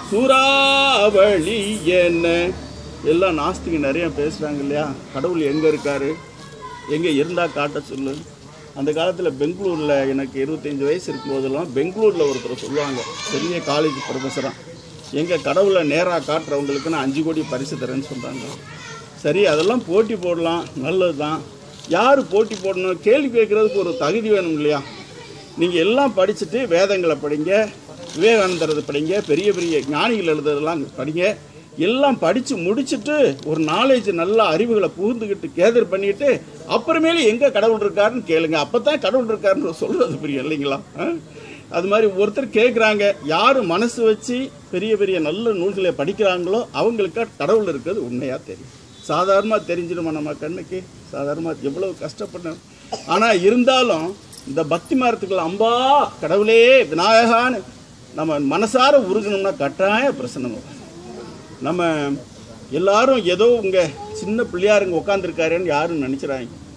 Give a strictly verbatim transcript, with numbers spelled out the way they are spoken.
சூறாவளி என்ன. எல்லாம் நாஸ்திக நிறைய பேசுகிறாங்க இல்லையா, கடவுள் எங்கே இருக்கார், எங்கே இருந்தால் காட்ட சொல்லு. அந்த காலத்தில் பெங்களூரில் எனக்கு இருபத்தஞ்சி வயசு இருக்கும்போதெல்லாம் பெங்களூரில் ஒருத்தர் சொல்லுவாங்க, பெரிய காலேஜ் ப்ரொஃபஸராக, எங்கள் கடவுளை நேராக காட்டுறவங்களுக்கு நான் அஞ்சு கோடி பரிசு தரேன்னு சொல்கிறாங்க. சரி, அதெல்லாம் போட்டி போடலாம், நல்லது தான். யார் போட்டி போடணும், கேள்வி கேட்குறதுக்கு ஒரு தகுதி வேணும் இல்லையா. நீங்கள் எல்லாம் படிச்சுட்டு வேதங்களை படிங்க, விவேகானந்தரது படிங்க, பெரிய பெரிய ஞானிகள் எழுதுறதெல்லாம் படிங்க, எல்லாம் படித்து முடிச்சுட்டு ஒரு நாலேஜ் நல்ல அறிவுகளை புகுந்துக்கிட்டு கேதர் பண்ணிட்டு அப்புறமேலே எங்கே கடவுள் இருக்காருன்னு கேளுங்க. அப்போ தான் கடவுள் இருக்காருன்னு சொல்கிறது புரியும் இல்லைங்களா. அது மாதிரி ஒருத்தர் கேட்குறாங்க, யார் மனசு வச்சு பெரிய பெரிய நல்ல நூல்களை படிக்கிறாங்களோ அவங்களுக்கு கடவுள் இருக்கிறது உண்மையாக தெரியும். சாதாரணமாக தெரிஞ்சிடுமா நம்ம கண்ணுக்கு, சாதாரணமாக எவ்வளோ கஷ்டப்படணும். ஆனால் இருந்தாலும் இந்த பக்தி மரத்துக்குள்ள அம்பா கடவுளே விநாயகான்னு நம்ம மனசார உருகணும்னா கட்டாய பிரசனம். நம்ம எல்லாரும் ஏதோ உங்கள் சின்ன பிள்ளையாருங்க உட்காந்துருக்காருன்னு யாரும் நினச்சிடாங்க.